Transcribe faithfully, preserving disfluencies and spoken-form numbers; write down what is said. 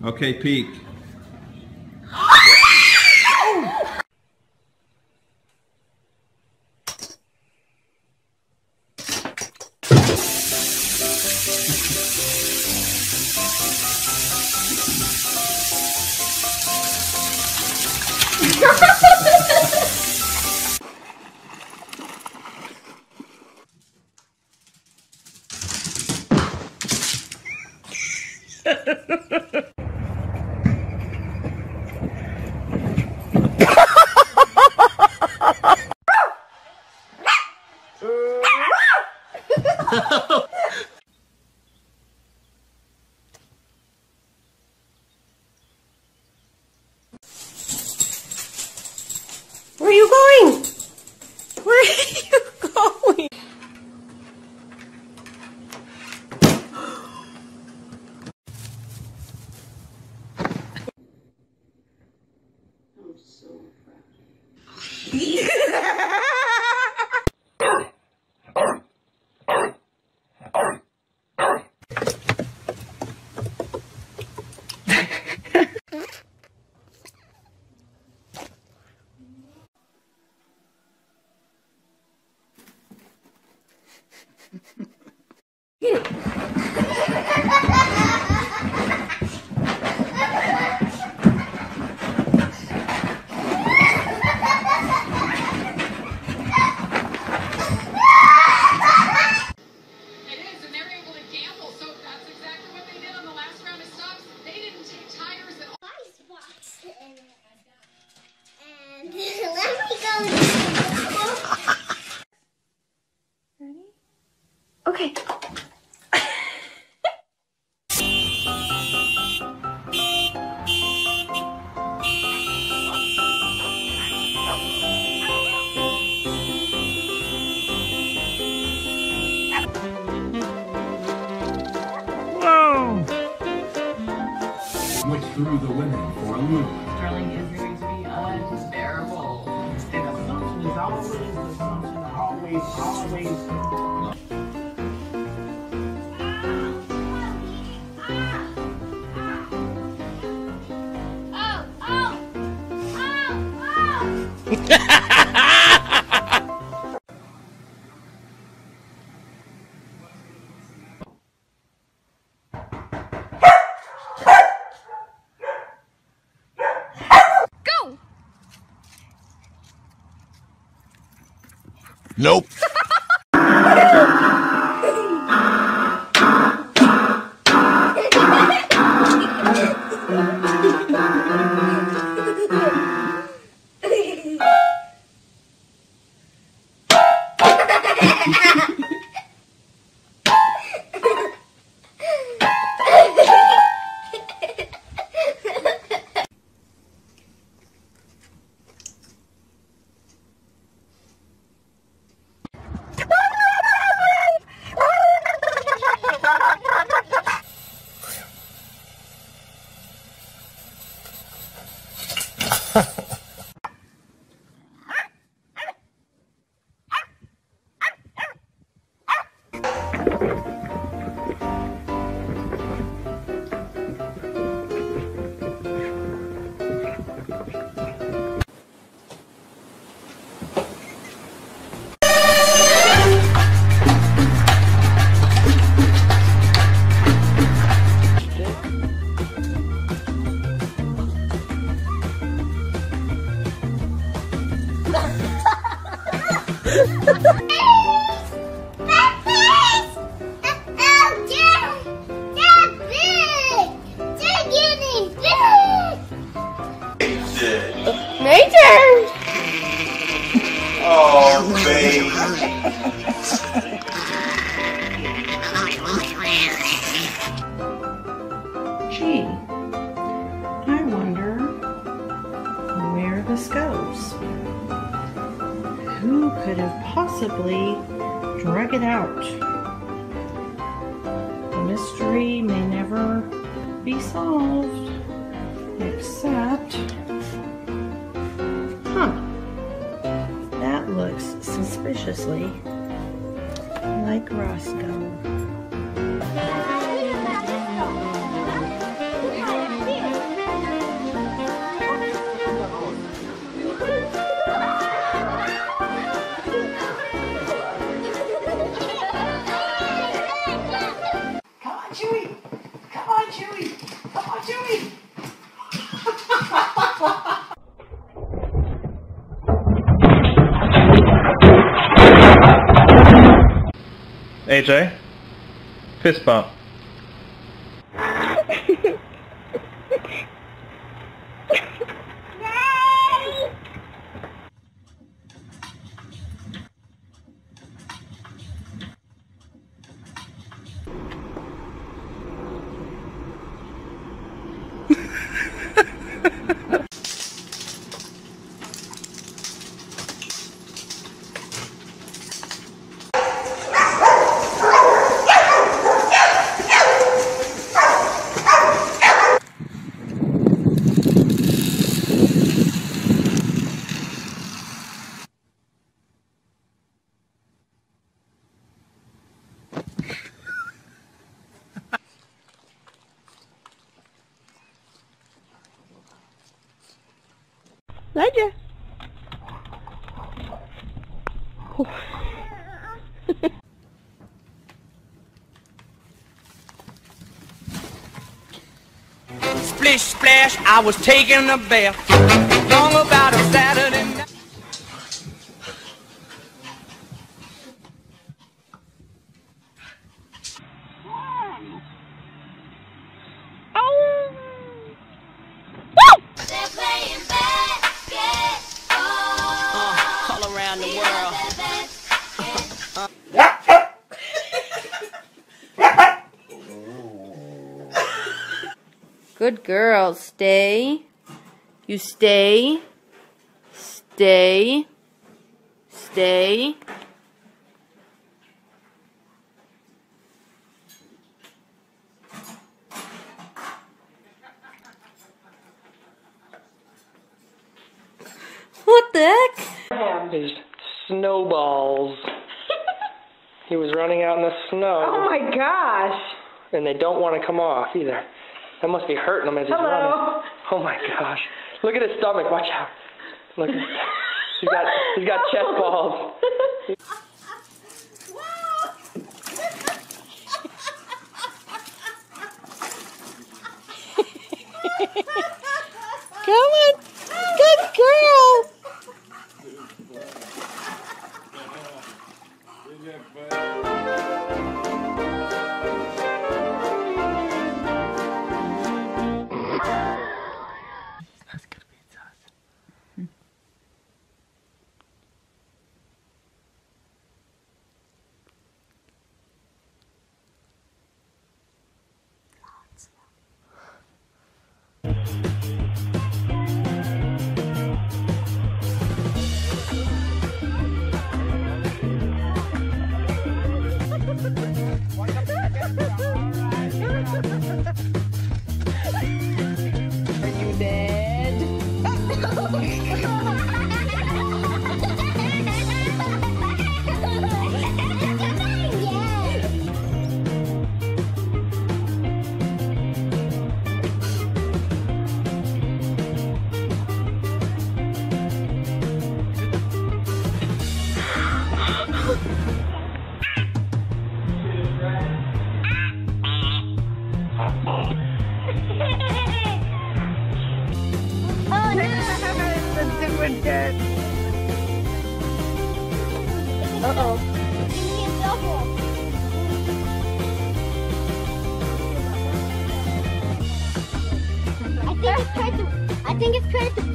Okay, peek. Where are you going? Where are you going? I'm so Okay. Whoa! Which threw the women for a loop. Darling is going to be unbearable. An assumption is always an assumption, always, always. Nope. Major! Oh, baby. Gee, I wonder where this goes. Who could have possibly drug it out? The mystery may never be solved, except... Huh. That looks suspiciously like Roscoe. Come on, Chewie! Come on, Chewie! A J, fist bump. Ledger. Splish splash, I was taking a bath. Long about a Saturday night. They're playing basketball Uh, all around the world. Good girl. Stay. You stay. Stay. Stay. What the heck? His snowballs. He was running out in the snow. Oh my gosh. And they don't want to come off either. That must be hurting him as he's Hello. running. Oh my gosh. Look at his stomach. Watch out. Look at he's got he's got chest balls. Come on. Good girl. Uh-oh. Give me a double. I think it's trying to I think it's trying to